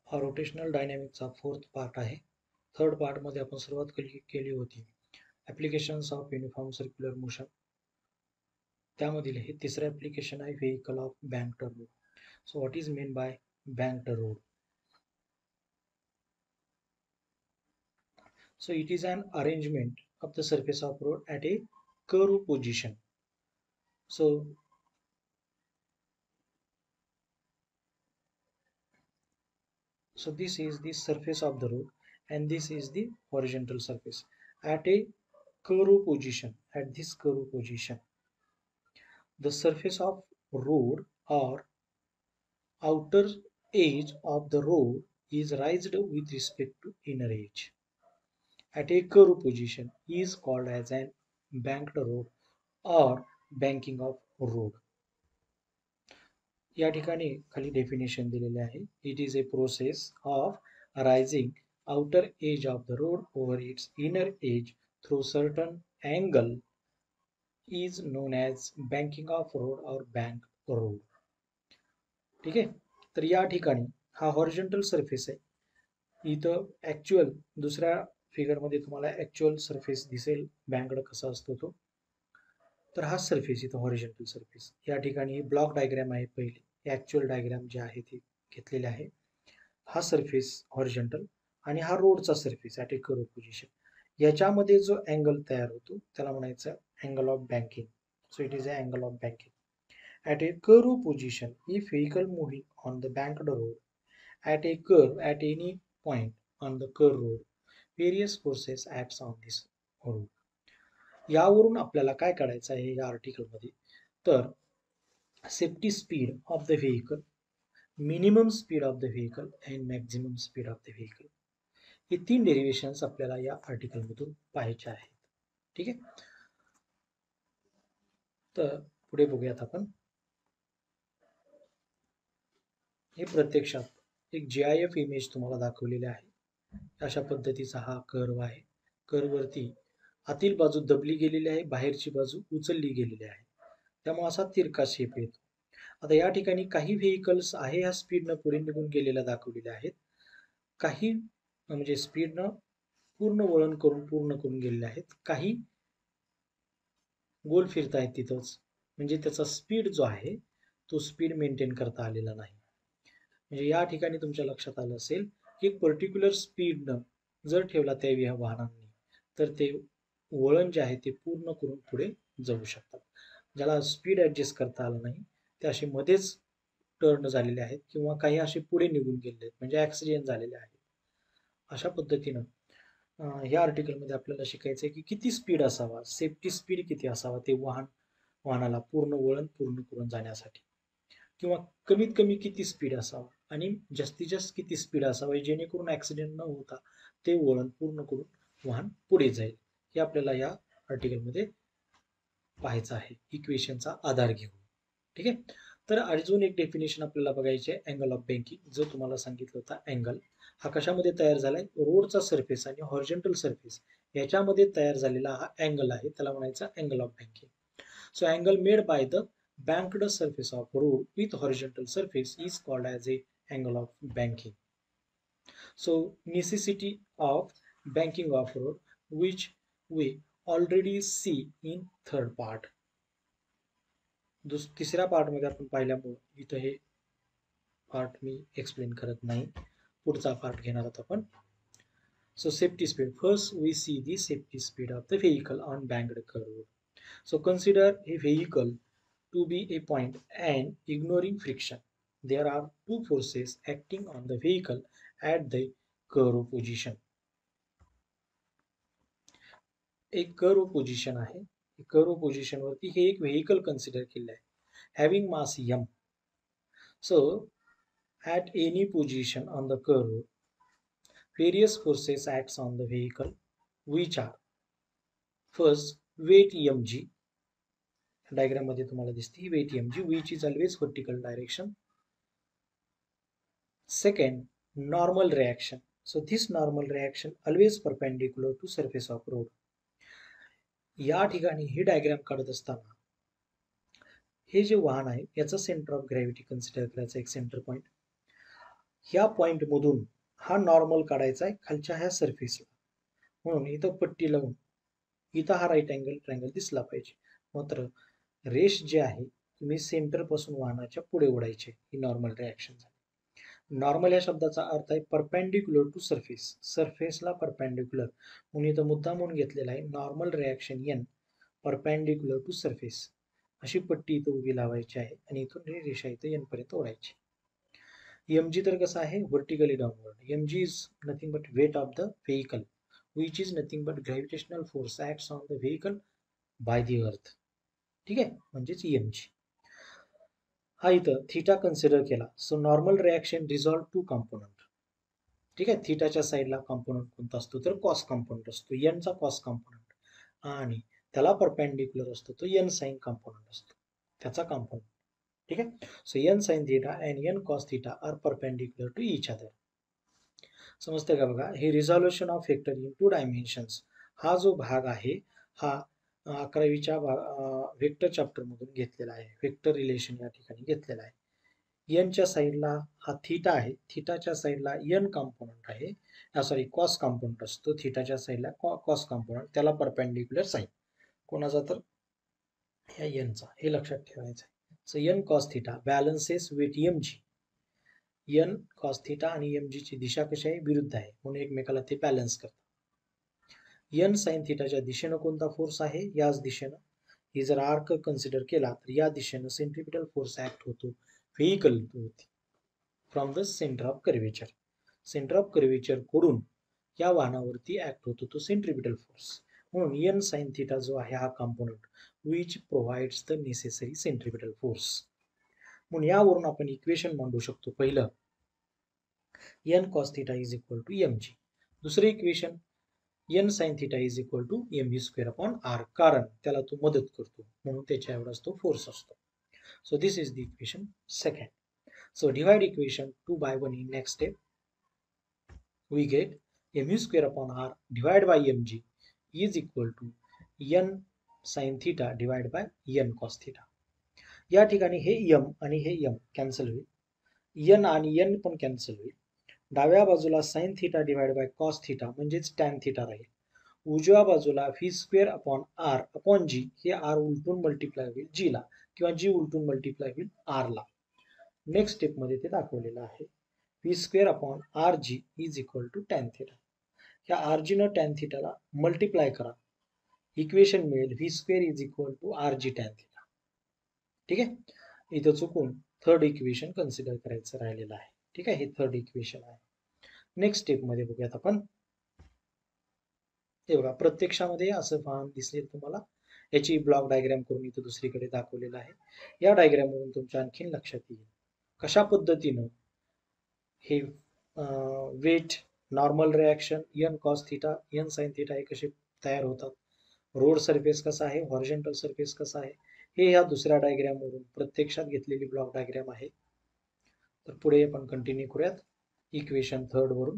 हा रोटेशनल डायनॅमिक्सचा fourth part आहे. थर्ड पार्टमध्ये आपण सुरुवात केली होती applications of uniform circular motion. त्यामधील हे तिसरं ॲप्लिकेशन आहे vehicle of banked road. So what is mean by banked road? So it is an arrangement of the surface of road at a curve position. So this is the surface of the road and this is the horizontal surface at a curve position. At this curve position, the surface of road or outer edge of the road is raised with respect to inner edge. At a curve position is called as an banked road or banking of road. या ठिकाणी खाली definition दिलेले आहे. It is a process of raising outer edge of the road over its inner edge through certain angle is known as banking of road or bank road. ठीक आहे. तर या ठिकाणी हा हॉरिझॉन्टल सरफेस आहे. इथं ॲक्च्युअल दुसऱ्या फिगरमध्ये तुम्हाला ॲक्च्युअल सरफेस दिसेल बँकड कसा असतो तो. तर हा सरफेस इथं हॉरिझॉन्टल सरफेस. या ठिकाणी ब्लॉक डायग्राम आहे पहिली. ॲक्च्युअल डायग्राम जे आहे ते घेतलेले आहे. हा सरफेस हॉरिझॉन्टल आणि हा रोडचा surface at a curve position. याच्यामध्ये जो अँगल तयार होतो त्याला म्हणायचं angle of banking. So it is a angle of banking. At a curve position if vehicle moving on the banked road at a curve at any point on the curve road various forces acts on this road. यावरून आपल्याला काय काढायचं आहे या आर्टिकलमध्ये? तर safety speed of the vehicle, minimum speed of the vehicle and maximum speed of the vehicle, हे 3 डेरिव्हेशन्स आपल्याला या आर्टिकलमधून पाहायचे आहेत. ठीक आहे. तर पुढे बघूयात आपण. हे प्रत्यक्षात एक GIF इमेज तुम्हाला दाखवलेले आहे. अशा पद्धतीचा हा कर्व आहे. कर्ववरती आतील बाजू दबली गेलेली आहे, बाहेरची बाजू उचलली गेलेली आहे. त्यामुळे असा तिरका शेप येतो. आता या ठिकाणी काही व्हेइकल्स आहे ह्या स्पीडनं पुढे निघून गेलेल्या दाखवलेल्या आहेत. काही म्हणजे स्पीडनं पूर्ण वळण करून पूर्ण करून गेलेले आहेत. काही गोल फिरतायत तिथंच. म्हणजे त्याचा स्पीड जो आहे तो स्पीड मेंटेन करता आलेला नाही. म्हणजे या ठिकाणी तुमच्या लक्षात आलं असेल की एक पर्टिक्युलर स्पीडनं जर ठेवला त्या वाहनांनी तर ते वळण जे आहे ते पूर्ण करून पुढे जाऊ शकतात. ज्याला स्पीड ॲडजस्ट करता आलं नाही ते असे मध्येच टर्न झालेले आहेत किंवा काही असे पुढे निघून गेलेले आहेत म्हणजे ॲक्सिडेंट झालेले आहेत. अशा पद्धतीनं ह्या आर्टिकलमध्ये आपल्याला शिकायचं आहे की किती स्पीड असावा, सेफ्टी स्पीड किती असावा ते वाहनाला पूर्ण वळण पूर्ण करून जाण्यासाठी, किंवा कमीत कमी किती स्पीड असावा आणि जास्तीत जास्त किती स्पीड असावा जेणेकरून ॲक्सिडेंट न होता ते वळण पूर्ण करून वाहन पुढे जाईल. हे आपल्याला या आर्टिकलमध्ये पाहायचं आहे इक्वेशनचा आधार घेऊन. ठीक आहे. तर अजून एक डेफिनेशन आपल्याला बघायचे आहे अँगल ऑफ बँकिंग. जो तुम्हाला सांगितलं होता अँगल हा कशामध्ये तयार झालाय? रोडचा सरफेस आणि हॉरिझॉन्टल सरफेस याच्यामध्ये तयार झालेला हा अँगल आहे, त्याला म्हणायचा angle of banking. So angle made by the banked surface of road with horizontal surface is called as a angle of banking. So necessity of banking of road which we already see in third part. तिसऱ्या part मध्ये आपण पाहिल्यामुळे इथं हे part मी explain करत नाही. पुढचा part घेणार आहोत आपण. So safety speed. First we see the safety speed of the vehicle on banked curve. So consider a vehicle to be a point and ignoring friction. There are two forces acting on the vehicle at the curve position. एक curve position आहे. Curve position वरती हे एक vehicle consider केलं आहे. Having mass m. So at any position on the curve, various forces acts on the vehicle which are first weight mg. Diagram मध्ये तुम्हाला दिसते weight mg which is always vertical direction. Second, normal reaction. So this normal reaction always perpendicular to surface of road. या ठिकाणी ही diagram काढत असताना हे जे वाहन आहे याचा सेंटर ऑफ ग्रॅव्हिटी कन्सिडर करायचा एक सेंटर पॉइंट. ह्या पॉइंट मधून हा नॉर्मल काढायचा आहे खालच्या ह्या सरफेसला, म्हणून इथं पट्टी लावून इथं हा राईट अँगल ट्रायंगल दिसला पाहिजे. मात्र रेष जे आहे तुम्ही सेंटर पासून वाहनाच्या पुढे ओढायचे, ही नॉर्मल रिॲक्शन झाली. नॉर्मल या शब्दाचा अर्थ आहे परपेंडिक्युलर टू सरफेस, सरफेसला परपेंडिक्युलर, म्हणून इथं मुद्दा म्हणून घेतलेला आहे normal reaction N perpendicular to surface. अशी पट्टी इथं उभी लावायची आहे आणि इथून ही रेषा इथं एन पर्यंत ओढायची. mg तर कसं आहे vertically downward. mg is nothing but weight of the vehicle which is nothing but gravitational force acts on the vehicle by the earth. ठीक आहे, म्हणजेच mg. हा इथं थीटा कन्सिडर केला, so normal reaction resolve to component. ठीक आहे, थीटाच्या साईडला कंपोनंट कोणता असतो तर कॉस कंपोनंट असतो, एन चा कॉस कंपोनंट, आणि त्याला परपेंडिक्युलर असतो तो एन साइन कंपोनंट असतो, त्याचा कंपोनंट. ठीक आहे, so N sine theta and N cos theta are perpendicular to each other. समजते का बघा, हे resolution of vector in 2 dimensions हा जो भाग आहे हा 11वीच्या वेक्टर चॅप्टर मधून घेतलेला आहे. वेक्टर रिलेशन या ठिकाणी घेतलेला आहे. एनच्या साईडला हा थीटा आहे, थीटाच्या साईडला एन कंपोनंट आहे, सॉरी कॉस कंपोनंट असतो, थीटाच्या साईडला कॉस कंपोनंट, त्याला परपेंडिक्युलर साईन कोणाचा तर या एनचा, हे लक्षात ठेवायचं आहे. So N cos theta balances with MG. N cos theta आणि एमजी ची दिशा कशी आहे विरुद्ध आहे, म्हणून एकमेकाला ते बॅलन्स करतात. एन साइन थीटाच्या दिशेनं कोणता फोर्स आहे, याच दिशेनं. ही जर आर्क कन्सिडर केला तर या दिशेनं सेंट्रिपिटल फोर्स ऍक्ट होतो व्हेकल होती from the centre of curvature. Centre of curvature कडून या वाहनावरती ऍक्ट होतो तो सेंट्रिपिटल फोर्स, म्हणून एन साइन थीटा जो आहे हा component which provides the necessary centripetal force. म्हणून यावरून आपण इक्वेशन मांडू शकतो. पहिलं N cos theta is equal to MG. दुसरं equation N sine theta is equal to MV square upon R, कारण त्याला तो मदत करतो म्हणून त्याच्या एवढाच तो फोर्स असतो. So this is the equation second. So divide equation 2 by 1 in next step. We get mu square upon r divided by mg is equal to n sin theta divided by n cos theta. या ठिकाणी हे m आणि हे m cancel होईल, n आणि n पण cancel होईल. डाव्या बाजूला sin theta divide by cos theta म्हणजेच tan थीटा राहील. उजव्या बाजूला v square upon r upon g, हे r उलटून मल्टिप्लाय होईल g ला, किंवा g उलटून मल्टिप्लाय होईल r ला. नेक्स्ट स्टेप मध्ये ते दाखवलेलं आहे. v square upon R G is equal to tan theta. या आर जी न टॅन थीटाला मल्टिप्लाय करा, इक्वेशन मिळेल v square is equal to R G tan theta. ठीक आहे, इथं चुकून थर्ड इक्वेशन कन्सिडर करायचं राहिलेलं आहे. ठीक आहे, हे थर्ड इक्वेशन आहे. नेक्स्ट स्टेप मध्ये बघूयात आपण. हे बघा, प्रत्यक्षामध्ये असं फॉर्म दिसेल तुम्हाला, याची ब्लॉक डायग्राम करून इथं दुसरीकडे दाखवलेलं आहे. या डायग्राम वरून तुमच्या आणखीन लक्षात येईल कशा पद्धतीनं हे weight, normal reaction, N cos theta, N sine theta हे कसे तयार होतात, रोड सरफेस कसा आहे, हॉरिझॉन्टल सरफेस कसा आहे, हे या दुसऱ्या डायग्राम वरून प्रत्यक्षात घेतलेली ब्लॉक डायग्राम आहे. तर पुढे आपण कंटिन्यू करूयात इक्वेशन थर्ड वरून.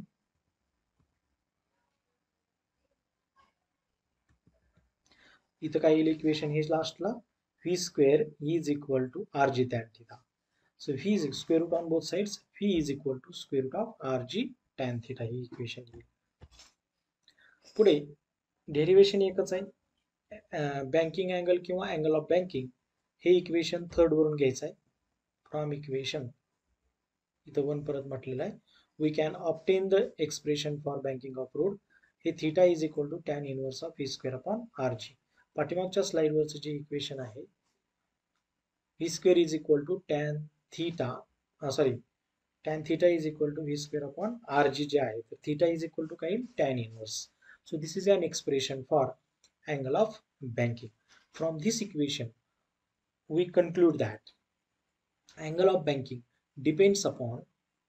इथं काय येईल इक्वेशन हे लास्टला, V square is equal to R G tan theta. So V is square root on both sides, V is equal to square root of R G tan theta, ही equation येईल. पुढे derivation एकच आहे, banking angle किंवा angle of banking, हे equation third वरून घ्यायचं आहे. फ्रॉम इक्वेशन इथं वन परत म्हटलेलं आहे, we can obtain the expression for banking of road. हे theta is equal to tan inverse of V square upon R G. पाठीमागच्या स्लाइडवरचं जे इक्वेशन आहे, V square is equal to tan theta, tan theta is equal to V square upon R G जे आहे, तर theta is equal to काय येईल tan inverse. So this is an expression for angle of banking. From this equation, we conclude that angle of banking depends upon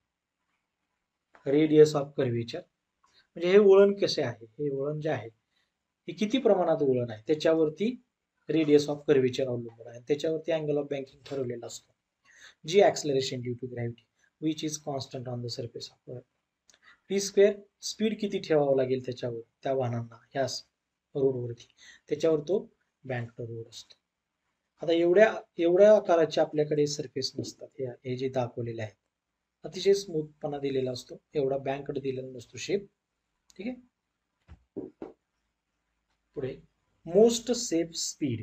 radius of curvature. म्हणजे हे वळण कसे आहे, हे वळण जे आहे हे किती प्रमाणात वळण आहे त्याच्यावरती रेडियस ऑफ कर्वेचर अवलंबून आहे, त्याच्यावरती अँगल ऑफ बँकिंग ठरवलेला असतो. G acceleration due to gravity which is constant on the surface of earth. V square speed किती ठेवावं लागेल त्याच्यावर, त्या वाहनांना ह्या रोडवरती, त्याच्यावर तो बँक्ड रोड असतो. आता एवढ्या आकाराचे आपल्याकडे सरफेस नसतात, हे जे दाखवलेले आहेत. अतिशय स्मूथपणा दिलेला असतो, एवढा बँकड दिलेला नसतो शेप. ठीक आहे. पुढे मोस्ट सेफ स्पीड,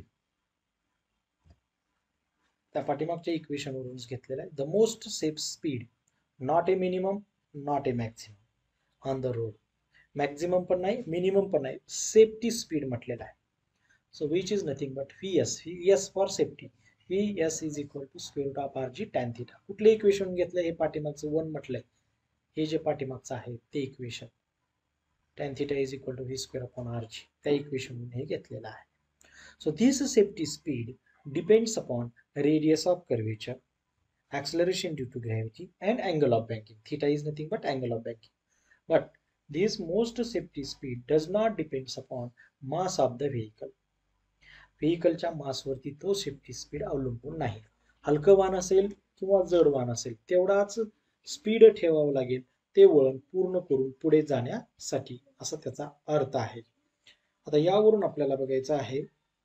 त्या पाठीमागच्या इक्वेशन वरूनच घेतलेला आहे. The most safe speed, not a minimum, not a maximum on the road. Maximum पण नाही, मिनिमम पण नाही, सेफ्टी स्पीड म्हटलेला आहे. So which is nothing but VS for safety. VS is equal to square root of RG tan theta. कुठले equation घेतलं, हे पाठीमागचं 1 म्हटलंय, हे जे पाठीमागचं आहे ते equation tan theta is equal to V square upon RG, त्या इक्वेशन हे घेतलेलं आहे. So this safety speed depends upon radius of curvature, acceleration due to gravity, and angle of banking. Theta is nothing but angle of banking. But this most safety speed does not depends upon mass of the vehicle. व्हेकलच्या मासवरती तो safety speed अवलंबून नाही. हलकं वाहन असेल किंवा जड वाहन असेल तेवढाच स्पीड ठेवावं लागेल ते वळण पूर्ण करून पुढे जाण्यासाठी, असा त्याचा अर्थ आहे. आता यावरून आपल्याला बघायचं आहे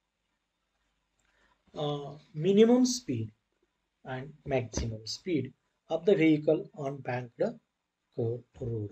minimum speed and maximum speed of the vehicle on banked curved road.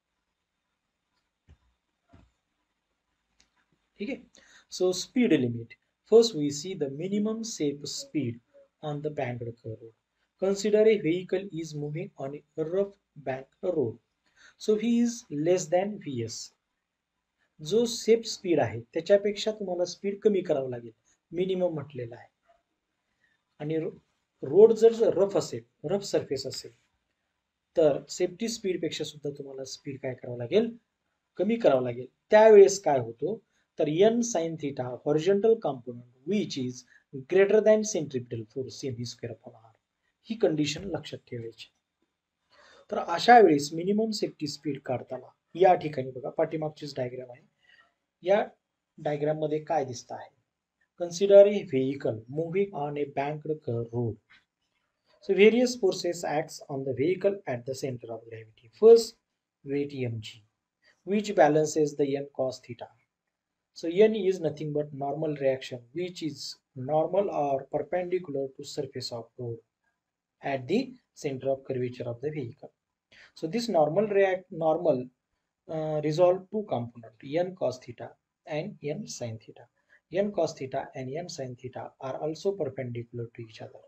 ठीक है. So speed limit. First we see the minimum safe speed on the banked curved road. Consider a vehicle is moving on a rough banked road. So V is less than VS. जो safe speed आहे त्याच्यापेक्षा तुम्हाला speed कमी करावं लागेल, minimum म्हटलेला आहे. आणि road जर रफ असेल, रफ सरफेस असेल, तर सेफ्टी स्पीड पेक्षा सुद्धा तुम्हाला स्पीड काय करावं लागेल, कमी करावं लागेल. त्यावेळेस काय होतो, तर n sin theta horizontal component which is greater than centripetal force V square upon R, ही कंडिशन लक्षात ठेवायची. तर अशा वेळेस मिनिमम सेफ्टी स्पीड काढताना या ठिकाणी बघा, पाठीमागचीच डायग्राम आहे, या डायग्राम मध्ये काय दिसत आहे, consider a vehicle moving on a banked curved road. So various forces acts on the vehicle at the center of gravity. First, weight mg, which balances the n cos theta. So n is nothing but normal reaction, which is normal or perpendicular to surface of road at the center of curvature of the vehicle. So this normal resolve two component, n cos theta and n sin theta. N cos theta and n sin theta are also perpendicular to each other.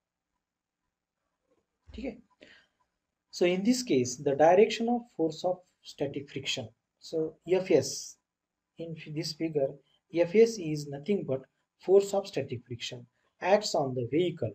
Okay. So in this case, the direction of force of static friction. So Fs, in this figure, Fs is nothing but force of static friction acts on the vehicle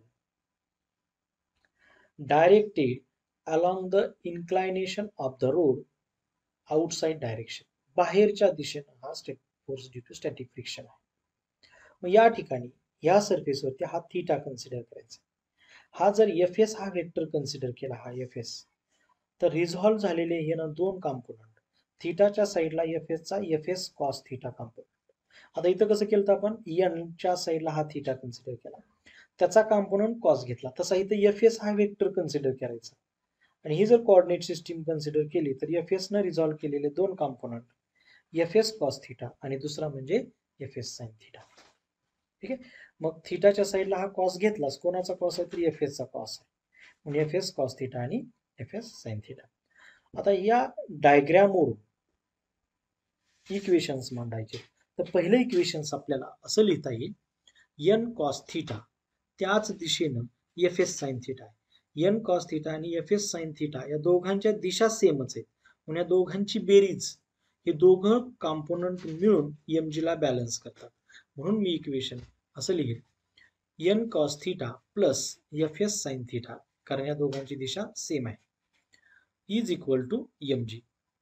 directed along the inclination of the road outside direction. बाहेरच्या दिशेने हा force due to static friction आहे. मग या ठिकाणी या सरफेसवरती हा theta consider करायचा. हा जर Fs हा वेक्टर कन्सिडर केला, हा Fs, तर रिझॉल्व्ह झालेले हे ना दोन कॉम्पोनंट, थीटाच्या साईडला Fs चा Fs कॉस थीटा कॉम्पोनंट. आता इथं कसं केलं आपण, n च्या साईडला हा थीटा कन्सिडर केला, त्याचा कॉम्पोनंट कॉस घेतला, तसा इथं Fs हा वेक्टर कन्सिडर करायचा. आणि ही जर कोऑर्डिनेट सिस्टीम कन्सिडर केली तर Fs न रिझॉल्व्ह केलेले दोन कॉम्पोनंट, Fs कॉस थीटा आणि दुसरा म्हणजे Fs साइन थीटा. ठीक आहे. मग थीटाच्या साईडला हा कॉस घेतलास, कोणाचा कॉस आहे, तर Fs चा कॉस आहे, म्हणजे Fs कॉस थीटा आणि Fs साइन थीटा. आता या डायग्राम वरून इक्वेशन्स मांडायचे, तर पहिलं इक्वेशन्स आपल्याला असं लिहिता येईल, n कॉस थीटा त्याच दिशेनं Fs साइन थीटा आहे. n कॉस थीटा आणि Fs साइन थीटा या दोघांच्या दिशा सेमच आहेत, म्हणून या दोघांची बेरीज, हे दोघं कॉम्पोनंट मिळून mg ला बॅलन्स करतात. म्हणून मी इक्वेशन असं लिहिल, n cos theta plus Fs sine theta, कारण या दोघांची दिशा सेम आहे, is equal to mg.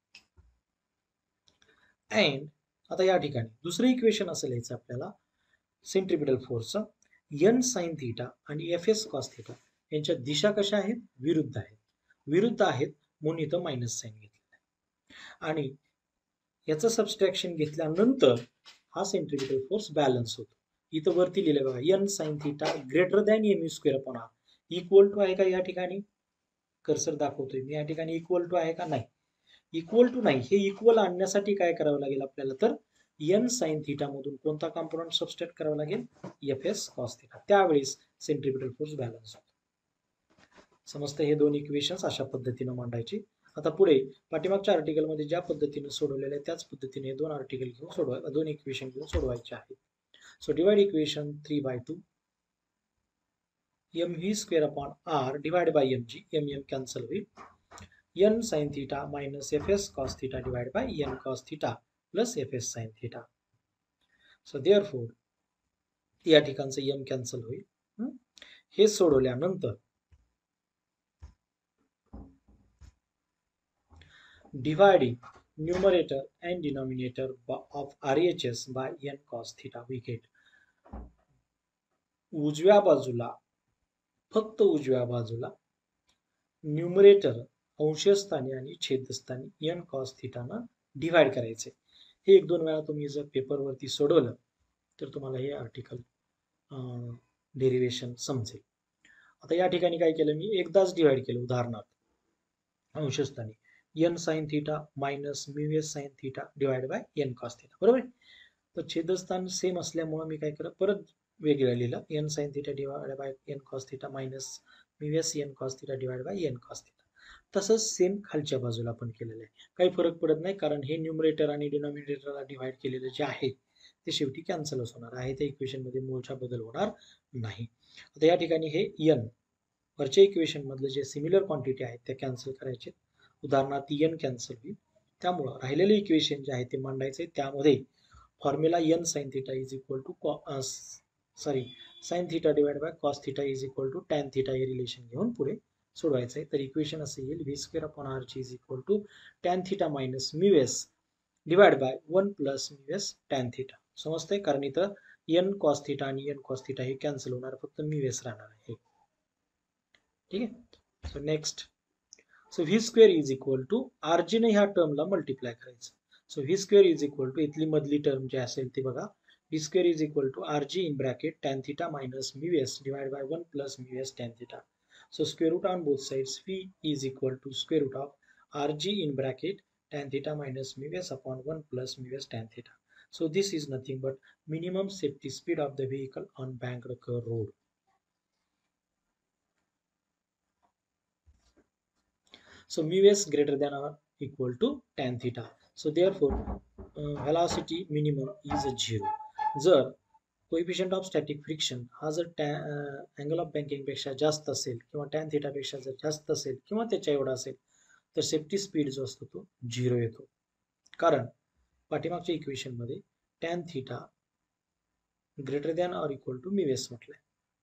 And आता या ठिकाणी दुसरं इक्वेशन असं लिहायचं आपल्याला, सेंट्रिपिटल फोर्सचं, n साइन थीटा आणि Fs कॉस थीटा यांच्या दिशा कशा आहेत, विरुद्ध आहेत. विरुद्ध आहेत म्हणून इथं मायनस साइन घेतलेला आहे. आणि याचं सबस्ट्रॅक्शन घेतल्यानंतर हा सेंट्रिपिटल फोर्स बॅलन्स होतो. इथं वरती लिहिलं बघा, n sine theta greater than mu square upon r, equal to आहे का, या ठिकाणी कर्सर दाखवतोय मी, या ठिकाणी इक्वल टू आहे का, नाही. इक्वल टू नाही, हे इक्वल आणण्यासाठी काय करावं लागेल आपल्याला, तर n साइन थीटा मधून कोणता कॉम्पोनंट सबस्ट्रॅक्ट करावा लागेल, Fs कॉस थीटा. त्यावेळेस सेंट्रिपिटल फोर्स बॅलन्स होतो. समजतं. हे दोन इक्वेशन्स अशा पद्धतीनं मांडायची. आता पुढे पाठीमागच्या आर्टिकलमध्ये ज्या पद्धतीने सोडवलेलं आहे त्याच पद्धतीने दोन आर्टिकल घेऊन दोन इक्वेशन घेऊन सोडवायचे आहेत. So divide equation 3/2 mv square upon r divide by mg, mm cancel होईल, n sin theta minus fs cos theta divide by n cos theta plus fs sin theta. So therefore या ठिकाणचं m cancel होईल. हे सोडवल्यानंतर dividing numerator and denominator of RHS by n cos theta we get उजव्या बाजूला, फक्त उजव्या बाजूला न्यूमरेटर अंशस्थानी आणि छेदस्थानी n cos थीटा न डिवाइड करायचे. हे एक दोन वेळा तुम्ही जर पेपरवरती सोडवलं तर तुम्हाला हे आर्टिकल डेरिवेशन समजेल. आता या ठिकाणी काय केलं मी, एकदाच डिवाइड केलं. उदाहरणार्थ अंशस्थानी n sin theta minus mu S sin theta divide by n cos theta, बरोबर आहे. तर छेदस्थान सेम असल्यामुळे मी काय केलं, परत वेगळं लिहिलं, n sin theta divide by n cos theta minus mu S n cos theta divide by n cos theta. तसंच सेम खालच्या बाजूला पण केलेलं आहे. काही फरक पडत नाही, कारण हे न्यूमरेटर आणि डिनॉमिनेटरला डिवाइड केलेलं जे आहे ते शेवटी कॅन्सलच होणार आहे. त्या इक्वेशन मध्ये मूळचा बदल होणार नाही. आता या ठिकाणी हे n वरच्या इक्वेशन मधलं जे सिमिलर क्वांटिटी आहेत त्या कॅन्सल करायचे. उदाहरणार्थ n कॅन्सल होईल, त्यामुळं राहिलेले इक्वेशन जे आहे ते मांडायचे. त्यामध्ये formula n sin theta is equal to sin theta divide by cos theta is equal to tan theta हे रिलेशन घेऊन पुढे सोडवायचं आहे. तर इक्वेशन असं येईल, व्ही स्क्वेअर अपॉन आर ची is equal to tan theta minus mu S divide by 1 plus mu S tan theta. समजतंय, कारण इथं n cos थीटा आणि n cos थीटा हे कॅन्सल होणार, फक्त म्यू एस राहणार आहे. ठीक आहे. So next, so V square is equal to R G ने ह्या टर्मला मल्टिप्लाय करायचं. So V square is equal to इथली मधली टर्म जी असेल ती बघा, V square is equal to R G in bracket tan theta minus mu S divide by 1 plus mu S tan theta. So square root on both sides, v is equal to square root of rg in bracket tan theta minus mu s upon 1 plus mu s tan theta. So this is nothing but minimum safety speed of the vehicle on banked curve road. So mu s greater than or equal to tan theta. So therefore velocity minimum is a 0. जर coefficient of static friction हा जर angle of banking पेक्षा जास्त असेल किंवा tan theta पेक्षा जर जास्त असेल किंवा त्याच्या एवढा असेल तर सेफ्टी स्पीड जो असतो तो 0 येतो. कारण पाठीमागच्या इक्वेशन मध्ये tan theta greater than or equal to mu S म्हटलंय.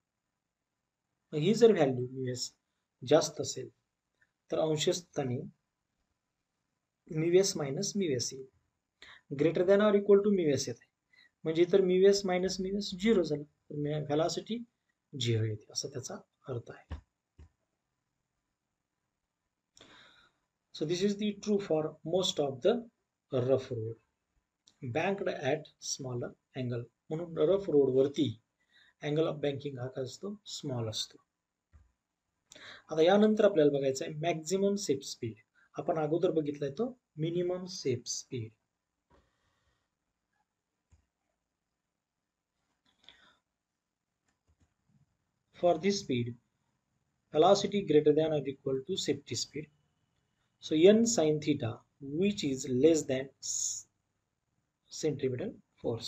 ही जर व्हॅल्यू म्यू एस जास्त असेल तर अंशस्थानी mu S minus mu S येईल. Greater than or equal to mu S येते, म्हणजे तर mu S minus mu S 0 झालं, तर व्हेलॉसिटी 0 येते, असा त्याचा अर्थ आहे. So this is the true for most of the rough road banked at smaller angle. म्हणून रफ रोड वरती अँगल ऑफ बँकिंग हा काय असतो, स्मॉल असतो. आता यानंतर आपल्याला बघायचं आहे मॅक्झिमम सेफ स्पीड. आपण अगोदर बघितलाय तो minimum safe speed. For this speed, velocity greater than or equal to safety speed. So n sin theta, which is less than centripetal force.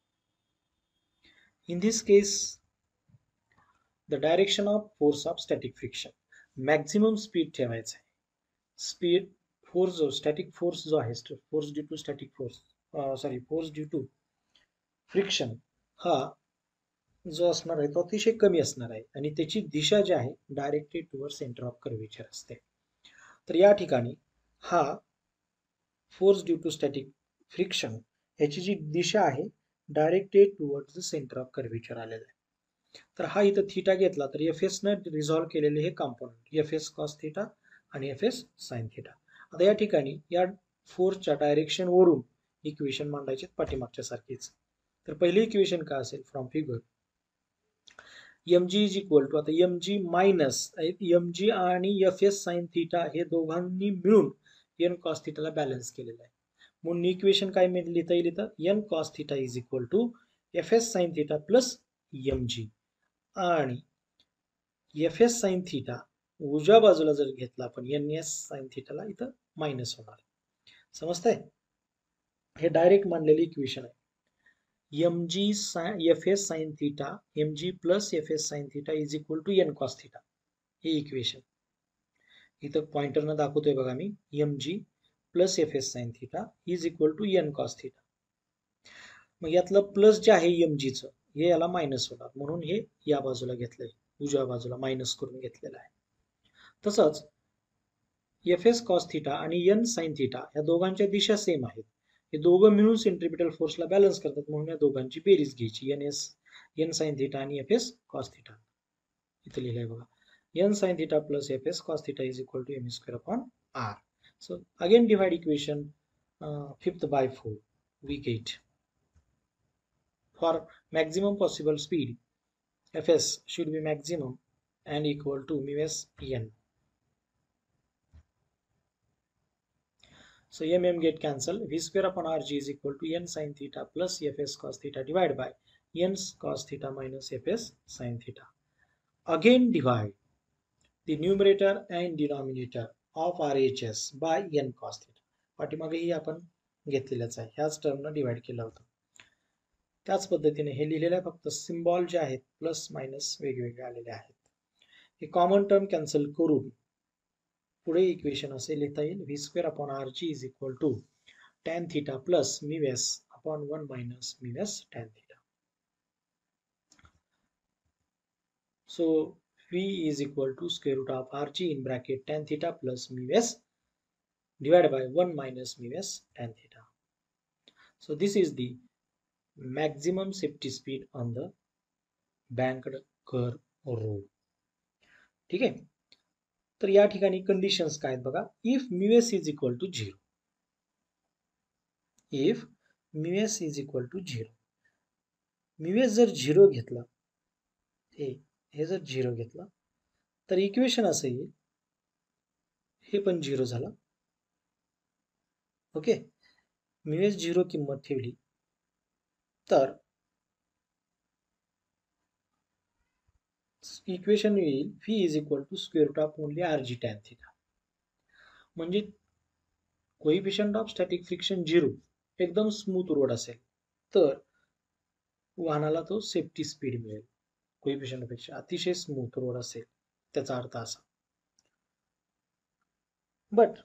In this case, the direction of force of static friction. Maximum speed ठेवायचं आहे. Speed force जो static force जो आहे, force due to static force, force due to friction हा जो असणार आहे तो अतिशय कमी असणार आहे आणि त्याची दिशा जी आहे directed toward centre of curvature असते. तर या ठिकाणी हा force due to static friction ह्याची जी दिशा आहे directed toward the centre of curvature आलेला आहे. तर हा इथं थीटा घेतला तर एफ एस न रिझॉल्व्ह केलेले हे component F S cos theta आणि एफ एस साइन थीटा. आता या ठिकाणी या फोर्सच्या डायरेक्शन वरून इक्वेशन मांडायचे पाठीमागच्या सारखीच. तर पहिली इक्वेशन काय असेल, from figure mg is equal to, आता mg मायनस mg आणि एफ एस साइन थीटा हे दोघांनी मिळून n cos थीटाला बॅलन्स केलेलं आहे. म्हणून इक्वेशन काय लिहिता येईल इथं, n cos theta is equal to F S sine theta plus mg आणि एफ एस साइन थीटा उजव्या बाजूला जर घेतला आपण ns साइन थिटाला इथं मायनस होणार. समजतंय? हे डायरेक्ट मांडलेली इक्वेशन आहे. mg fs sin theta mg plus fs sin theta is equal to n cos theta. हे इक्वेशन इथं पॉइंटरनं दाखवतोय बघा मी. mg plus fs sin theta is equal to n cos theta. मग यातलं प्लस जे आहे mg चं हे याला मायनस होणार, म्हणून हे या बाजूला घेतलंय, उजव्या बाजूला मायनस करून घेतलेलं आहे. तसंच fs cos theta आणि n sin theta या दोघांच्या दिशा सेम आहेत. हे दोघं मिळून सेंट्रिपिटल फोर्सला बॅलन्स करतात, म्हणून या दोघांची बेरीज घ्यायची. n sin theta आणि fs cos theta. इथं लिहिलंय बघा. n sin theta plus fs cos theta is equal to m square upon r. So again divide equation 5th by 4. We get for maximum possible speed fs should be maximum and equal to mu s n. So mm get cancelled. V square upon rg is equal to n sin theta plus fs cos theta divided by n cos theta minus fs sin theta. Again divide the numerator and denominator of RHS by n cos theta. पाठीमागेही आपण घेतलेलंच आहे, ह्याच टर्मनं divide केलं होतं. त्याच पद्धतीने हे लिहिलेलं आहे, फक्त सिम्बॉल जे आहेत प्लस मायनस वेगवेगळे आलेले आहेत. हे कॉमन टर्म कॅन्सल करून पुढे इक्वेशन असे लिहिता येईल. V square upon R G is equal to tan theta plus mu S upon 1 minus mu S tan theta. So V is equal to square root of R G in bracket tan theta plus mu S divided by 1 minus mu s tan theta. So this is the maximum safety speed on the banked curve road. ठीक आहे. तर या ठिकाणी conditions काय आहेत बघा. If mu S is equal to 0, if mu S is equal to 0, mu S जर 0 घेतला, हे जर 0 घेतला तर इक्वेशन असं येईल, हे पण 0 झाला. ओके. म्यू एस 0 किंमत ठेवली तर इक्वेशन येईल V is equal to square root of only R G tan theta. म्हणजे कोइफिशियंट ऑफ स्टॅटिक फ्रिक्शन 0, एकदम स्मूथ रोड असेल तर वाहनाला तो सेफ्टी स्पीड मिळेल. कोइफिशियंट पेक्षा अतिशय स्मूथ रोड असेल त्याचा अर्थ असा. But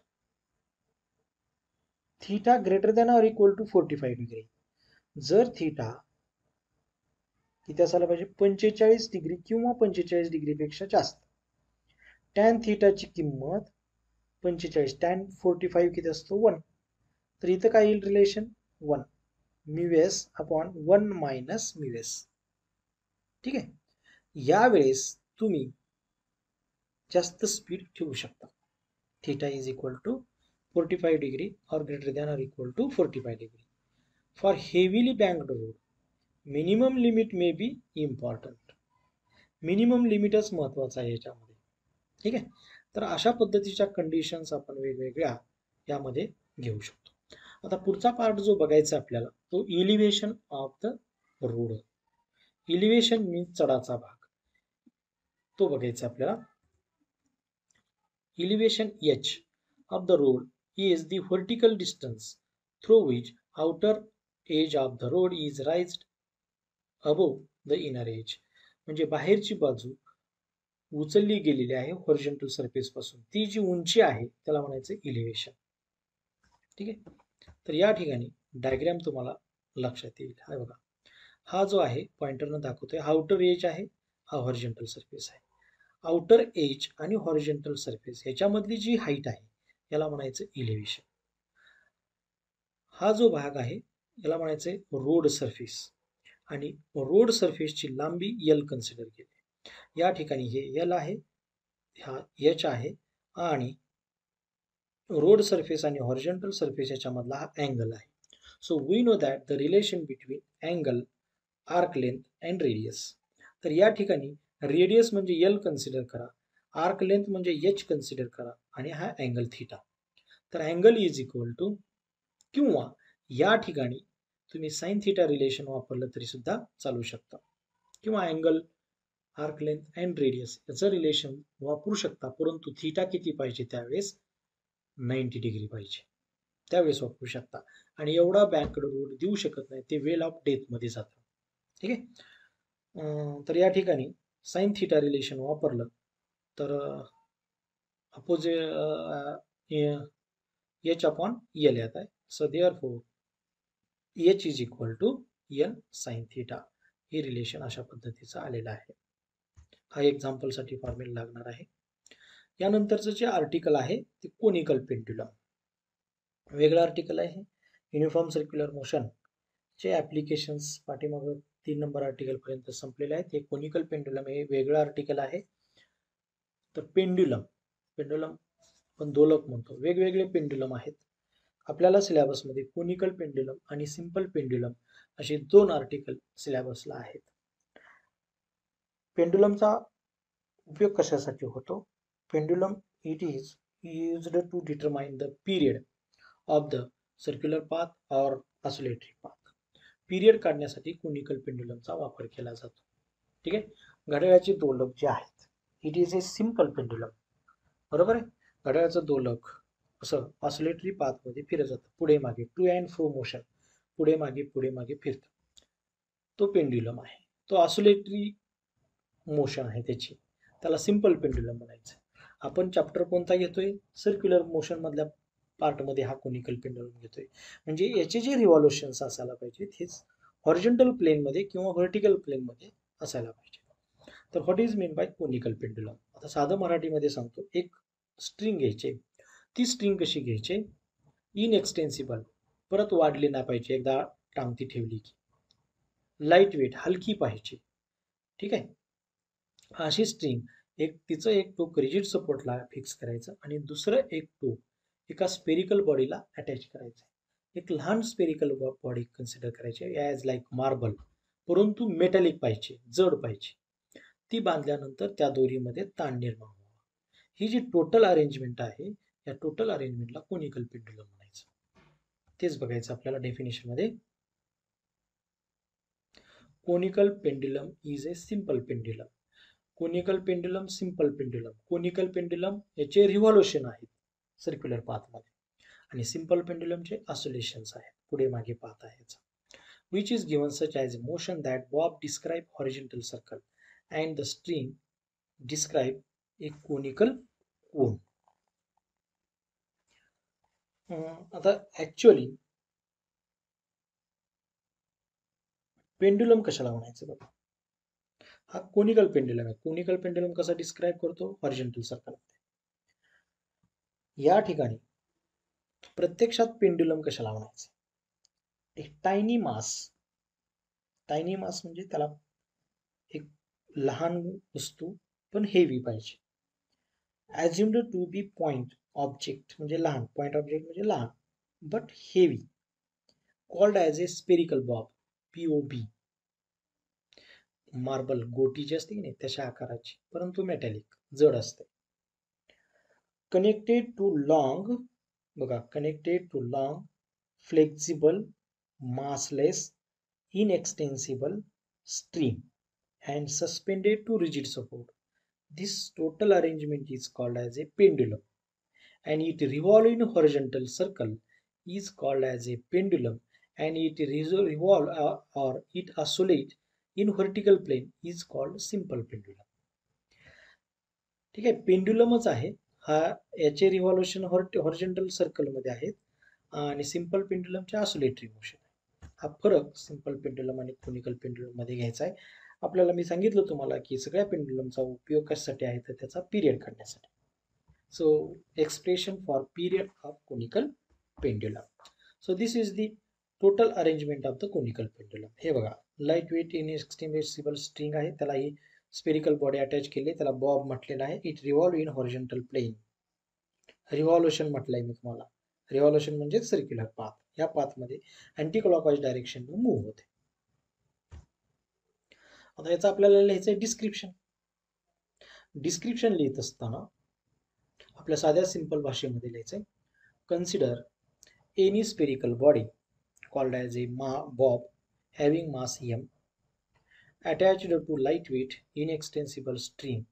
theta greater than or equal to 45 degree, जर थीटा किती असायला पाहिजे, 45 डिग्री किंवा 45 डिग्री पेक्षा जास्त, टॅन थीटाची किंमत 45, टॅन 45 किती असतो 1, तर इथं काय येईल relation 1 mu S upon 1 minus mu S. ठीक आहे. यावेळेस तुम्ही जास्त स्पीड ठेवू शकता. Theta is equal to 45 degree or greater than or equal to 45 degree. For heavily banked road minimum limit may be important. Minimum लिमिटच महत्वाचा आहे याच्यामध्ये. ठीक आहे. तर अशा पद्धतीच्या कंडिशन्स आपण वेगवेगळ्या यामध्ये घेऊ शकतो. आता पुढचा पार्ट जो बघायचा आपल्याला तो elevation of the road. Elevation means चढाचा भाग, तो बघायचा आपल्याला. Elevation H of the road is the vertical distance through which outer edge of the road is raised above the inner edge. म्हणजे बाहेरची बाजू उचलली गेलेली आहे हॉरिझॉन्टल सरफेस पासून, ती जी उंची आहे त्याला म्हणायचं इलिव्हेशन. ठीक आहे. तर या ठिकाणी डायग्राम तुम्हाला लक्षात येईल. हा बघा, हा जो आहे पॉइंटरनं दाखवतोय, आउटर एज आहे, हा हॉरिझॉन्टल सरफेस आहे. आउटर एज आणि हॉरिझॉन्टल सरफेस ह्याच्यामधली जी हाईट आहे याला म्हणायचं इलिव्हेशन. हा जो भाग आहे याला म्हणायचंय रोड सरफेस, आणि रोड सरफेसची लांबी एल कन्सिडर केली. या ठिकाणी हे एल आहे, हा एच आहे, आणि रोड सरफेस आणि हॉरिझॉन्टल सरफेस याच्यामधला हा अँगल आहे. So we know that the relation between angle, arc length and radius. तर या ठिकाणी रेडियस म्हणजे एल कन्सिडर करा, आर्क लेंथ म्हणजे एच कन्सिडर करा, आणि हा अँगल थीटा. तर अँगल इज इक्वल टू, किंवा या ठिकाणी तुम्ही साइन थीटा रिलेशन वापरलं तरी सुद्धा चालू शकता, किंवा angle arc length and radius याचं रिलेशन वापरू शकता, परंतु थीटा किती पाहिजे त्यावेळेस 90 डिग्री पाहिजे, त्यावेळेस वापरू शकता. आणि एवढा बँकड रूट देऊ शकत नाही, ते वेल ऑफ डेथ मध्ये जातं. ठीक आहे. तर या ठिकाणी साइन थीटा रिलेशन वापरलं तर एच अपॉन एल येत आहे. So therefore H is equal to L sine theta, हे रिलेशन अशा पद्धतीचं आलेलं आहे. हा एक्झाम्पलसाठी फॉर्म्युला लागणार आहे. यानंतरचं जे आर्टिकल आहे ते कोनिकल पेंड्युलम, वेगळं आर्टिकल आहे. युनिफॉर्म सर्क्युलर मोशन चे ऍप्लिकेशन्स पाठीमाग 3 नंबर आर्टिकल पर्यंत संपलेले आहेत. हे कोनिकल पेंड्युलम हे वेगळं आर्टिकल आहे. तर पेंड्युलम आपण दोलक म्हणतो, वेगवेगळे पेंड्युलम आहेत. आपल्याला सिलेबसमध्ये कोनिकल पेंड्युलम आणि सिंपल पेंड्युलम असे 2 आर्टिकल सिलेबसला आहेत. पेंड्युलमचा उपयोग कशासाठी होतो? Pendulum it is used to determine the period of the circular path or oscillatory path. Period काढण्यासाठी कोनिकल पेंड्युलमचा वापर केला जातो. ठीक आहे. घड्याळाचे दोलक जे आहेत, it is a simple pendulum, बरोबर आहे. घड्याळाचं दोलक असं ऑसिलेटरी पाथ मध्ये फिरत जातं, पुढे मागे, टू अँड फ्रो मोशन, पुढे मागे फिरतं. तो पेंड्युलम आहे. तो ऑसिलेटरी मोशन आहे त्याची, त्याला सिंपल पेंड्युलम म्हणायचं. आपण चॅप्टर कोणता घेतोय? सर्क्युलर मोशन मधल्या पार्टमध्ये हा कोनिकल पेंड्युलम घेतोय. म्हणजे याचे जे रिव्हॉल्युशन्स असायला पाहिजेत हेच हॉरिझॉन्टल प्लेनमध्ये किंवा व्हर्टिकल प्लेनमध्ये असायला पाहिजे. तर what is mean by conical pendulum? आता साधं मराठीमध्ये सांगतो. एक स्ट्रिंग घ्यायचे, ती स्ट्रिंग कशी घ्यायची? इनएक्सटेन्सिबल, परत वाढली नाही पाहिजे, एकदा टांगती ठेवली की. लाईट वेट, हलकी पाहिजे. ठीक आहे. अशी स्ट्रिंग तिचं एक टोक रिजिड सपोर्टला फिक्स करायचं आणि दुसरं एक टोक एका स्पेरिकल बॉडीला अटॅच करायचं. एक लहान स्पेरिकल बॉडी कन्सिडर करायची ॲज लाईक मार्बल, परंतु मेटॅलिक पाहिजे, जड पाहिजे. ती बांधल्यानंतर त्या दोरीमध्ये ताण निर्माण व्हावा. ही जी टोटल अरेंजमेंट आहे, या टोटल अरेंजमेंटला कोनिकल पेंड्युलम म्हणायचं. तेच बघायचं आपल्याला डेफिनेशन मध्ये. Conical pendulum is a simple pendulum. Conical pendulum, simple pendulum. Conical pendulum याचे रिव्हॉल्युशन आहेत सर्क्युलर पाथमध्ये आणि सिंपल पेंड्युलमचे ऑसिलेशन्स आहेत, पुढे मागे पाथ आहे याचा. which is given such as a motion that bob describe horizontal circle and the string describe a conical cone. आता ऍक्च्युअली पेंड्युलम कशाला म्हणायचं बघा. हा कोनिकल पेंड्युलम आहे. कोनिकल पेंड्युलम कसा डिस्क्राइब करतो? Horizontal circle. या ठिकाणी प्रत्यक्षात पेंड्युलम कशाला म्हणायचं? एक टायनी मास म्हणजे त्याला एक लहान वस्तू पण हेवी पाहिजे. assumed to be point object म्हणजे लहान, पॉइंट ऑब्जेक्ट म्हणजे लहान, but heavy, called as a spherical bob, POB. Marble गोटी जी असते की नाही तशा आकाराची, परंतु मेटॅलिक, जड असते. कनेक्टेड टू लॉंग, बघा, connected to long flexible massless inextensible string and suspended to rigid support. This total arrangement is called as a pendulum, and it revolve in horizontal circle is called as a pendulum, and it revolve or it oscillate in vertical plane is called simple pendulum. ठीक आहे. पेंड्युलमच आहे हा, याचे revolution horizontal circle मध्ये आहेत आणि simple पेंड्युलमचे oscillatory motion. हा फरक सिंपल पेंड्युलम आणि कोनिकल पेंड्युलम मध्ये घ्यायचा आहे आपल्याला. मी सांगितलं तुम्हाला की सगळ्या पेंड्युलमचा उपयोग कशासाठी आहे, तर त्याचा पिरियड काढण्यासाठी. So expression for period of conical pendulum. So this is the total arrangement of the conical pendulum. हे बघा, लाईट वेट इनएक्सटेन्सिबल स्ट्रिंग आहे, त्याला ही स्पेरिकल बॉडी अटॅच केली, त्याला बॉब म्हटलेला आहे. It revolve in horizontal plane. Revolution म्हटलंय मी तुम्हाला. रिव्हॉल्युशन म्हणजे सर्क्युलर पाथ. या पाथमध्ये अँटी क्लॉकवाईज डायरेक्शन मूव्ह होते. आता याचं आपल्याला लिहायचंय डिस्क्रिप्शन. डिस्क्रिप्शन लिहित असताना आपल्या साध्या सिंपल भाषेमध्ये लिहायचंय. Consider any spherical body called as a bob having mass m attached to lightweight inextensible string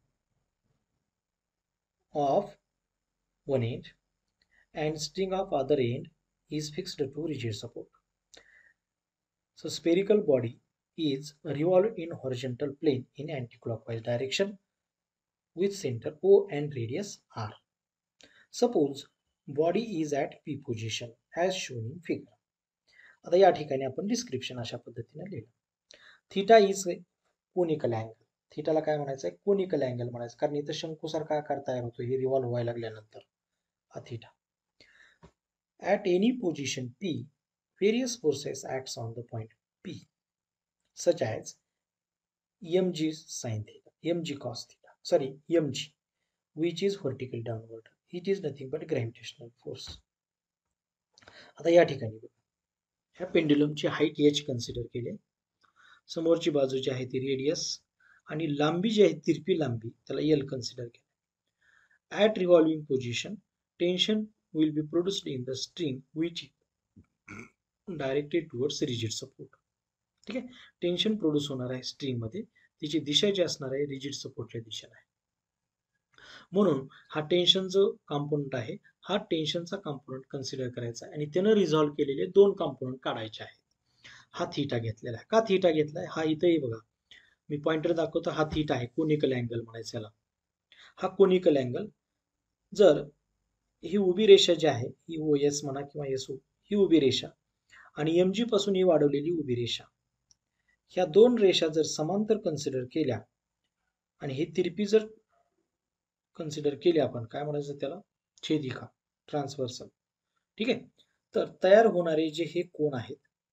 of one end and string of other end is fixed to rigid support. So spherical body is revolved in horizontal plane in anti-clockwise direction with center O and radius R. Suppose body is at P position as shown in figure. आता या ठिकाणी आपण description अशा पद्धतीने लिहिलं. Theta is conical angle. थीटाला काय म्हणायचं आहे? कोनिकल अँगल म्हणायचं, कारण इथं शंकूसारखा आकार तयार होतो हे रिव्हॉल्व व्हायला लागल्यानंतर. हा theta. At any position P, various forces acts on the point P, such as mg sin theta, mg cos theta, mg, which is vertical downward. It is nothing but gravitational force. आता या ठिकाणी ह्या पेंड्युलमची height h consider केली. समोरची बाजू जी आहे ती radius आणि लांबी जी आहे तिरपी लांबी त्याला L कन्सिडर केली. At revolving position, tension will be produced in the string which directed towards rigid support. ठीक आहे, टेन्शन प्रोड्यूस होणार आहे स्ट्रिंग मध्ये, तिची दिशा जी असणार आहे रिजिड सपोर्टच्या दिशेने आहे. म्हणून हा टेन्शनचं कंपोनंट आहे, हा टेन्शनचा कंपोनंट कन्सिडर करायचा आहे आणि त्यानं रिझॉल्व्ह केलेले दोन कंपोनंट काढायचे आहेत. हा थीटा घेतलेला आहे. का थीटा घेतलाय? हा इथंही बघा मी पॉइंटर दाखवतो, हा थीटा आहे, कोनिकल अँगल म्हणायचं याला. हा कोनिकल अँगल जर ही उभी रेषा जी आहे ही OS म्हणा किंवा SO, ही उभी रेषा आणि MG पासून ही वाढवलेली उभी रेषा, ह्या दोन रेषा जर समांतर कन्सिडर केल्या आणि ही तिरपी जर कन्सिडर केली, आपण काय म्हणायचं त्याला? छेदिका, ट्रान्सव्हर्सल. ठीक आहे, तर तयार होणारे जे हे कोन आहेत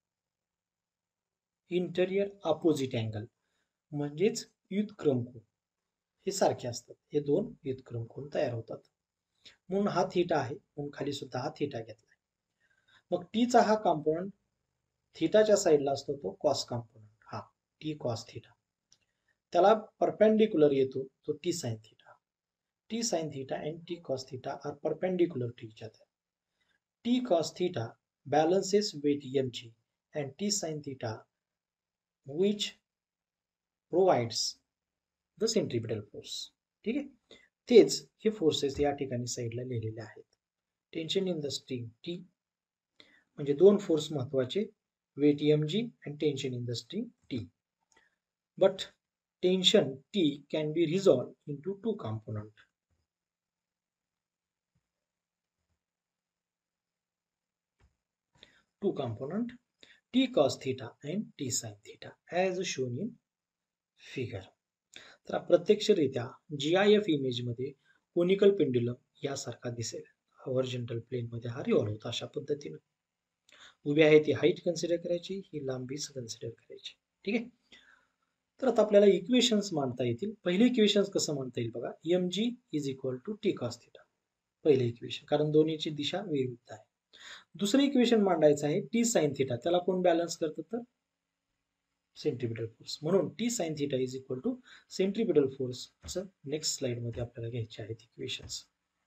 इंटेरियर अपोजिट अँगल म्हणजेच व्युत्क्रम कोन हे सारखे असतात. हे दोन व्युत्क्रम कोन तयार होतात. म्हणून हा थीटा आहे, म्हणून खाली सुद्धा हा थीटा घेतलाय. मग टीचा हा कंपोनंट थीटाच्या साईडला असतो तो कॉस कंपोनंट, हा टी कॉस थीटा. त्याला परपेंडिक्युलर येतो तो T sine theta. T sine theta and T cos theta are perpendicular to each other. T cos theta balances weight mg and T sine theta which provides the centripetal force. ठीक आहे, तेच हे forces या ठिकाणी साईडला लिहिलेले आहेत. Tension in the string T, म्हणजे दोन फोर्स महत्वाचे, weight mg and tension in the string T. But tension T can be resolved into two components. T cos theta and T sin theta as shown in figure. तर प्रत्यक्षरित्या GIF image मध्ये conical pendulum यासारखा दिसेल. Horizontal plain मध्ये हा revolve होतो अशा पद्धतीने. उभी आहे ती हाईट कन्सिडर करायची, ही लांबी कन्सिडर करायची. ठीक आहे, तर आता आपल्याला इक्वेशन्स मांडता येतील. पहिले इक्वेशन्स कसं मांडता येईल बघा, mg is equal to T cos theta. पहिले इक्वेशन, कारण दोन्हीची दिशा विरुद्ध आहे. दुसरं इक्वेशन मांडायचं आहे टी साइन थीटा. त्याला कोण बॅलन्स करतं? तर सेंट्रिपिटल फोर्स. म्हणून T sine theta is equal to centripetal force. असं नेक्स्ट स्लाइड मध्ये आपल्याला घ्यायचे आहेत equations.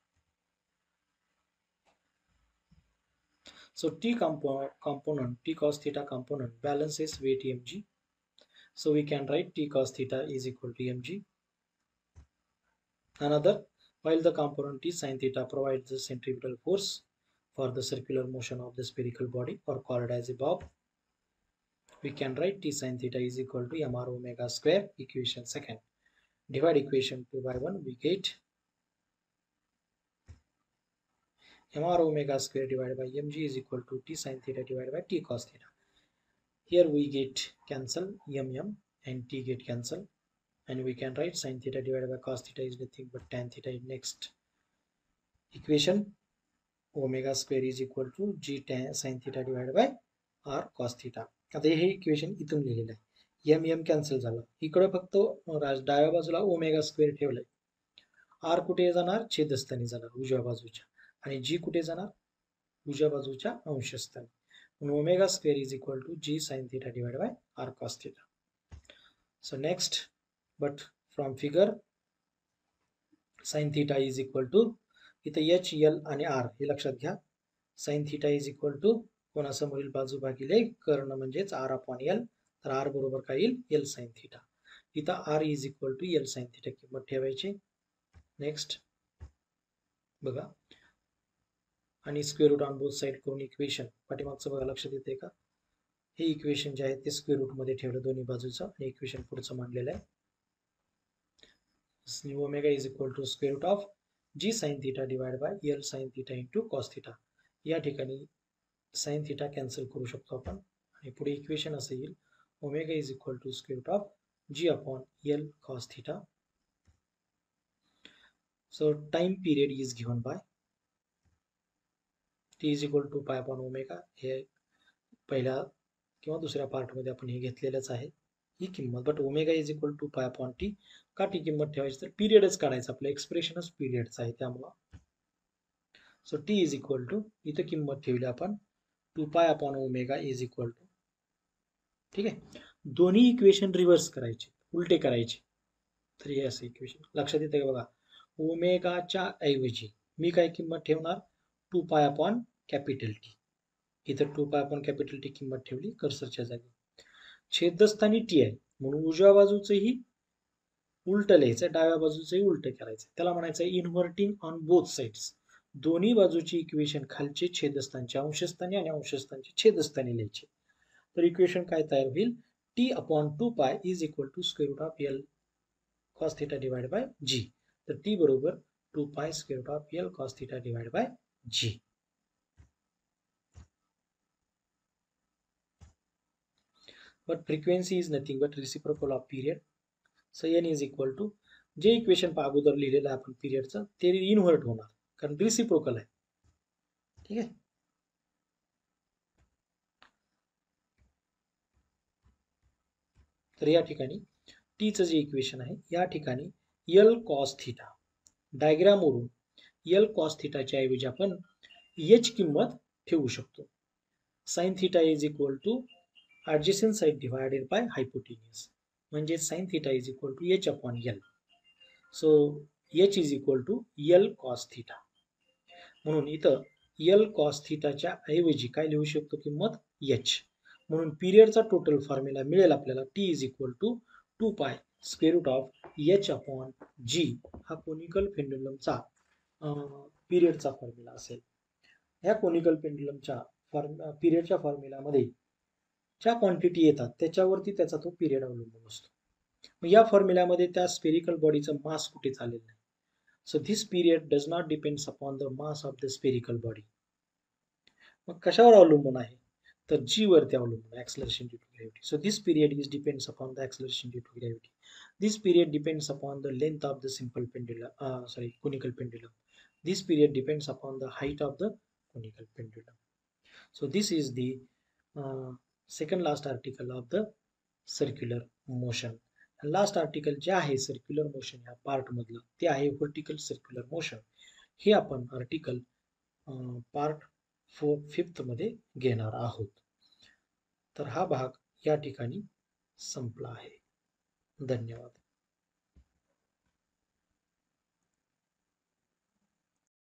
So T component, T cos theta component balances weight mg. So we can write T cos theta is equal to mg. Another, while the component T sin theta provides the centripetal force for the circular motion of the spherical body or called as above, we can write T sin theta is equal to mr omega square, equation second. Divide equation 2 by 1, we get mr omega square divided by mg is equal to T sin theta divided by T cos theta. Here we get cancel mm and T get cancel, and we can write sin theta divided by cos theta is nothing but tan theta in next equation. Omega square is equal to g tan sin theta divided by r cos theta. आता हे equation इथून लिहिलेलं आहे. m cancel झालं, इकडे फक्त डाव्या बाजूला ओमेगा स्क्वेअर ठेवलंय. r कुठे जाणार? छेदस्थानी जाणार उजव्या बाजूच्या, आणि g कुठे जाणार? उजव्या बाजूच्या अंशस्थानी. म्हणून omega square is equal to g sin theta divided by r cos theta. So next, but from figure sin theta is equal to, इथं h l आणि r हे लक्षात घ्या. sin theta is equal to कोणासमोरील बाजू भागिले कर्ण म्हणजेच r upon l, तर R बरोबर काय येईल एल साइन थिटा. इथं R is equal to L sine theta किंमत ठेवायची. नेक्स्ट बघा, आणि square root on both side करून इक्वेशन पाठीमागचं बघा लक्षात येते का. हे इक्वेशन जे आहे ते स्क्वेअर रूट मध्ये ठेवलं दोन्ही बाजूचं आणि इक्वेशन पुढचं मांडलेलं आहे. Omega is equal to square root of G sine theta divide by L sine theta into cos theta. या ठिकाणी साइन थिटा कॅन्सल करू शकतो आपण आणि पुढे इक्वेशन असं येईल omega is equal to square root of G upon L cos theta. So time period is given by T is equal to pi upon omega. हे पहिल्या किंवा दुसऱ्या पार्टमध्ये आपण हे घेतलेलंच आहे ही किंमत. But omega is equal to pi upon T. का टी किंमत ठेवायची तर पिरियडच काढायचं, आपलं एक्सप्रेशनच पिरियडचं आहे त्यामुळं. So T is equal to इथं किंमत ठेवली आपण 2 pi upon omega is equal to. ठीक आहे, दोन्ही इक्वेशन रिव्हर्स करायचे, उलटे करायचे. तर हे असं इक्वेशन लक्षात येतं का बघा. ओमेगाच्या ऐवजी मी काय किंमत ठेवणार 2 पाय अपॉन कॅपिटल टी. इथं 2 पाय अपॉन कॅपिटल टी किंमत ठेवली कर्सरच्या जागी. छेदस्थानी टी आहे म्हणून उजव्या बाजूचंही उलट लिहायचं, डाव्या बाजूचंही उलट करायचं. त्याला म्हणायचं इन्व्हर्टिंग ऑन बोथ साइड्स. दोन्ही बाजूची इक्वेशन खालचे छेदस्थानचे अंशस्थानी आणि अंशस्थानचे छेदस्थानी लिहायचे. तर इक्वेशन काय तयार होईल T upon 2 pi is equal to square root of L cos theta divide by g. तर टी बरोबर 2 pi square root of L cos theta divide by g. but frequency is nothing but reciprocal of period. So n is equal to जे equation अगोदर लिहिलेलं आहे आपण पिरियडचं ते invert होणार कारण रिसिप्रोकल आहे. ठीक आहे, तर या ठिकाणी टीचं जे इक्वेशन आहे या ठिकाणी एल कॉस थिटा डायग्राम वरून एल कॉस थिटाच्या ऐवजी आपण एच किंमत ठेवू शकतो. Sine theta is equal to adjacent side divided by hypotenuse. म्हणजे sin theta is equal to h upon l. So h is equal to l cos theta. म्हणून इथं l cos theta च्या ऐवजी काय लिहू शकतो किंमत h. म्हणून पिरियडचा टोटल फॉर्म्युला मिळेल आपल्याला t is equal to 2 pi square root of h upon g. हा कोनिकल पेंडुलमचा पिरियडचा फॉर्म्युला असेल. ह्या कोनिकल पेंडुलमच्या पिरियडच्या फॉर्म्युलामध्ये ज्या क्वांटिटी येतात त्याच्यावरती त्याचा तो पिरियड अवलंबून असतो. मग या फॉर्म्युल्यामध्ये त्या स्पेरिकल बॉडीचं मास कुठे चालेल नाही. So this period does not depends upon the mass of the spherical body. मग कशावर अवलंबून आहे तर जी वरती अवलंबून acceleration due to gravity. So this period is depends upon the acceleration due to gravity. This period depends upon the length of the simple pendulum conical pendulum. This period depends upon the height of the conical pendulum. So this is the second last article of the circular motion. Last article जे आहे circular motion या part मधलं ते आहे vertical circular motion. हे आपण article part 5th मध्ये घेणार आहोत. तर हा भाग या ठिकाणी संपला आहे. धन्यवाद.